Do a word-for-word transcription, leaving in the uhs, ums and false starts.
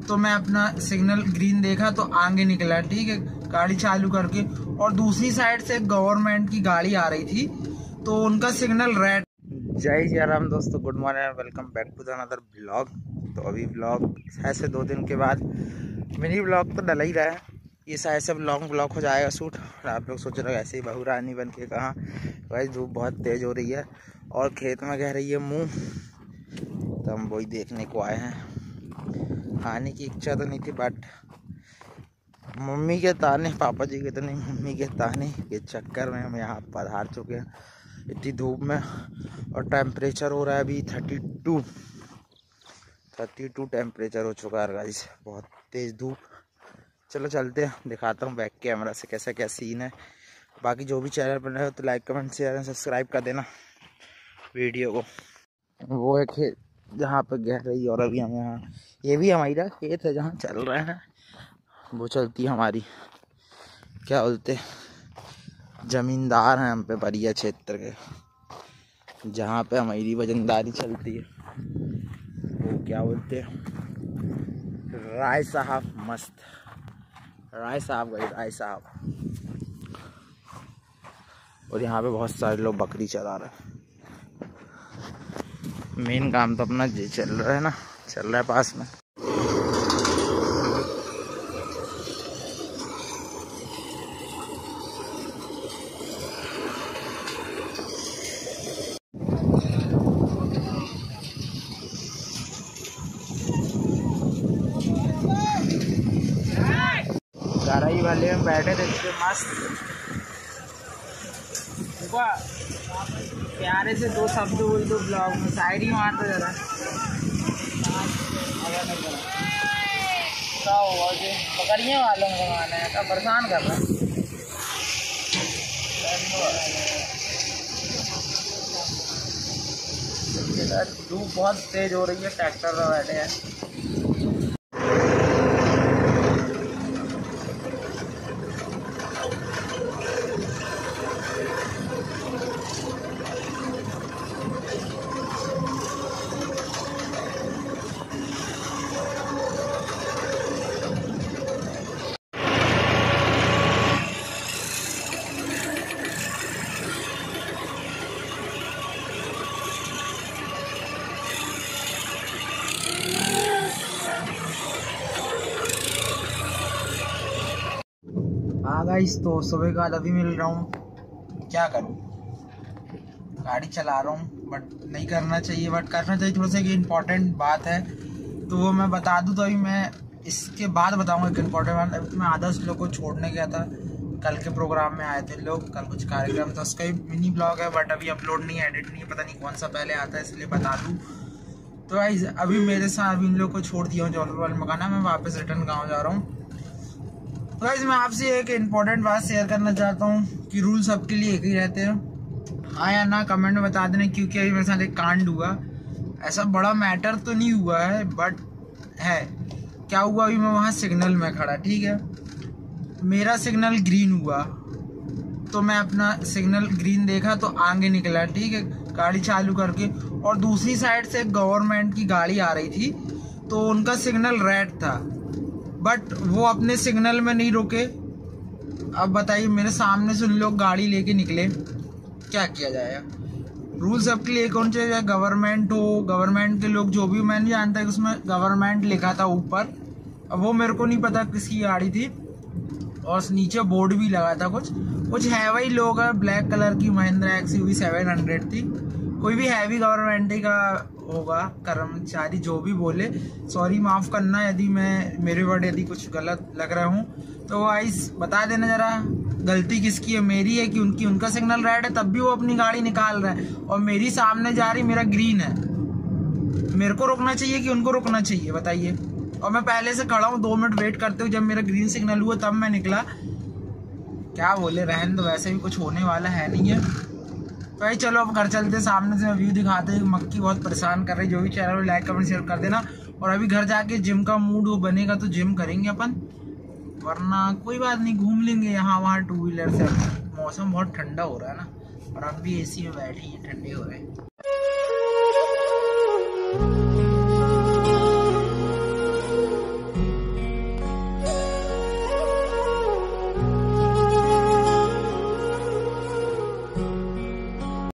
तो मैं अपना सिग्नल ग्रीन देखा तो आगे निकला, ठीक है, गाड़ी चालू करके। और दूसरी साइड से गवर्नमेंट की गाड़ी आ रही थी तो उनका सिग्नल रेड। जय जय राम दोस्तों, good morning, welcome back to the another blog. तो अभी ब्लॉग ऐसे दो दिन के बाद मिनी ब्लॉग तो डला ही रहा है, ये शायद से लॉन्ग ब्लॉग हो जाएगा शूट। और आप लोग सोच रहे हो ऐसे ही बहू रानी बन के कहाँ, भाई धूप बहुत तेज़ हो रही है और खेत में कह रही है मुँह, तो हम वही देखने को आए हैं। आने की इच्छा तो नहीं थी बट मम्मी के ताने, पापा जी के तो नहीं, मम्मी के ताने के चक्कर में हम यहाँ पधार चुके हैं इतनी धूप में। और टेम्परेचर हो रहा है अभी thirty two thirty two temperature हो चुका है गाइस, बहुत तेज़ धूप। चलो चलते हैं, दिखाता हूँ बैक कैमरा से कैसा क्या सीन है। बाकी जो भी चैनल पर रहे हो तो like comment share and subscribe कर देना वीडियो को। वो है खेत जहाँ पे गह रही, और अभी हम यहाँ, ये भी हमारा खेत है जहाँ चल रहे हैं। वो चलती है हमारी, क्या बोलते, जमींदार हैं हम पे बरिया क्षेत्र के, जहाँ पे हमारी वजनदारी चलती है। वो क्या बोलते, राय साहब, मस्त राय साहब गए, राय साहब। और यहाँ पे बहुत सारे लोग बकरी चला रहे हैं। मेन काम तो अपना ये चल रहा है ना, चल रहा है पास में। गराई वाले हम बैठे थे इतने मस्त, प्यारे से दो शब्द बोल दो ब्लॉग में, साइड ही मार दो जरा। क्या हुआ कि बकरियाँ वालों को माना है, क्या परेशान कर रहा है। धूप बहुत तेज हो रही है, ट्रैक्टर में बैठे हैं। हाँ गाइस, तो सुबह का अभी मिल रहा हूँ, क्या करूँ, गाड़ी चला रहा हूँ बट नहीं करना चाहिए, बट करना चाहिए थोड़ा सा। एक इम्पॉर्टेंट बात है तो वो मैं बता दूँ, तो अभी मैं इसके बाद बताऊँगा एक इम्पॉर्टेंट बात। अभी तो मैं आदर्श लोग को छोड़ने गया था, कल के प्रोग्राम में आए थे लोग, कल कुछ कार्यक्रम था, उसका ही मिनी ब्लॉग है बट अभी अपलोड नहीं, एडिट नहीं, पता नहीं कौन सा पहले आता है, इसलिए बता दूँ। तो गाइस अभी मेरे साथ अभी इन लोग को छोड़ दिया हूँ जौनपुर वाले मकाना, मैं वापस रिटर्न गाँव जा रहा हूँ। तो गाइस मैं आपसे एक इम्पॉर्टेंट बात शेयर करना चाहता हूँ कि रूल सबके लिए एक ही रहते हैं, हाँ या ना कमेंट में बता देना। क्योंकि अभी मेरे साथ एक कांड हुआ, ऐसा बड़ा मैटर तो नहीं हुआ है बट है। क्या हुआ, अभी मैं वहाँ सिग्नल में खड़ा, ठीक है, मेरा सिग्नल ग्रीन हुआ तो मैं अपना सिग्नल ग्रीन देखा तो आगे निकला, ठीक है, गाड़ी चालू करके। और दूसरी साइड से गवर्नमेंट की गाड़ी आ रही थी तो उनका सिग्नल रेड था बट वो अपने सिग्नल में नहीं रुके। अब बताइए, मेरे सामने से उन लोग गाड़ी लेके निकले, क्या किया जाएगा। रूल सबके लिए कौन चाहिए, गवर्नमेंट हो, गवर्नमेंट के लोग जो भी, मैं नहीं जानता कि उसमें गवर्नमेंट लिखा था ऊपर, अब वो मेरे को नहीं पता किसकी गाड़ी थी। और नीचे बोर्ड भी लगा था, कुछ कुछ हैवी लोग है, ब्लैक कलर की Mahindra X U V seven hundred थी, कोई भी हैवी गवर्नमेंट का होगा कर्मचारी, जो भी बोले, सॉरी माफ़ करना यदि मैं, मेरे वर्ड यदि कुछ गलत लग रहा हूँ तो आइस बता देना जरा, गलती किसकी है, मेरी है कि उनकी। उनका सिग्नल रेड है तब भी वो अपनी गाड़ी निकाल रहा है और मेरी सामने जा रही, मेरा ग्रीन है, मेरे को रुकना चाहिए कि उनको रुकना चाहिए, बताइए। और मैं पहले से खड़ा हूँ, दो मिनट वेट करते हुए, जब मेरा ग्रीन सिग्नल हुआ तब मैं निकला। क्या बोले, रहन दो, वैसे भी कुछ होने वाला है नहीं है। तो भाई चलो अब घर चलते, सामने से व्यू दिखाते हैं। मक्की बहुत परेशान कर रही, जो भी चैनल में लाइक कमेंट शेयर कर देना। और अभी घर जाके जिम का मूड वो बनेगा तो जिम करेंगे अपन, वरना कोई बात नहीं, घूम लेंगे यहाँ वहाँ टू व्हीलर से। मौसम बहुत ठंडा हो रहा है ना, और अब भी एसी में बैठी है, ठंडे हो रहे हैं।